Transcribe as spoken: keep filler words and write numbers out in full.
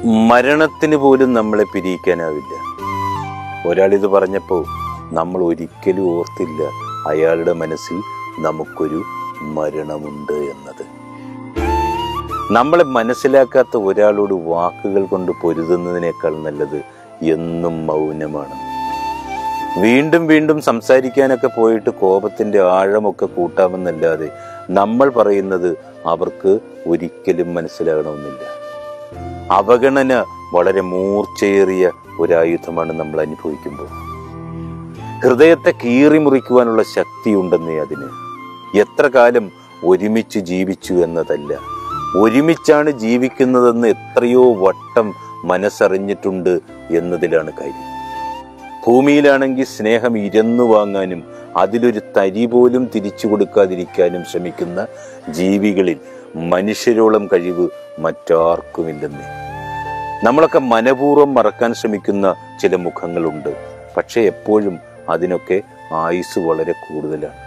മരണത്തിന് പോലും നമ്മളെ പിരിയിക്കാനാവില്ല. ഒരാളിത് പറഞ്ഞപ്പോൾ നമ്മൾ ഒരിക്കലും ഓർത്തില്ല അയാളുടെ മനസ്സിൽ നമുക്കൊരു മരണമുണ്ട് എന്നത്. നമ്മളെ മനസ്സിലാക്കാത്ത ഒരാളോട് വാക്കുകൾ കൊണ്ട് പൊരുതുന്നതിനേക്കാൾ നല്ലത് എന്നും മൗനമാണ്. വീണ്ടും വീണ്ടും സംസാരിക്കാനൊക്കെ പോയിട്ട് കോപത്തിന്റെ ആഴമൊക്കെ കൂട്ടാമെന്നല്ലാതെ നമ്മൾ പറയുന്നത് അവർക്ക് ഒരിക്കലും മനസ്സിലാകണമെന്നില്ല. അവഗണന വളരെ മൂർച്ചയേറിയ ഒരായുധമാണ് നമ്മൾ അനുഭവിക്കുമ്പോൾ. ഹൃദയത്തെ കീറി മുറിക്കുവാനുള്ള ശക്തിയുണ്ടെന്നേ അതിന്. എത്ര കാലം ഒരുമിച്ച് ജീവിച്ചു എന്നതല്ല, ഒരുമിച്ചാണ് ജീവിക്കുന്നതെന്ന് എത്രയോ വട്ടം മനസ്സറിഞ്ഞിട്ടുണ്ട് എന്നതിലാണ് കാര്യം. ഭൂമിയിലാണെങ്കിൽ സ്നേഹം ഇരന്നു വാങ്ങാനും അതിലൊരു തരി പോലും തിരിച്ചു കൊടുക്കാതിരിക്കാനും ശ്രമിക്കുന്ന ജീവികളിൽ മനുഷ്യരോളം കഴിവ് മറ്റാർക്കുമില്ലെന്നേ. നമ്മളൊക്കെ മനപൂർവ്വം മറക്കാൻ ശ്രമിക്കുന്ന ചില മുഖങ്ങളുണ്ട്. പക്ഷെ എപ്പോഴും അതിനൊക്കെ ആയുസ് വളരെ കൂടുതലാണ്.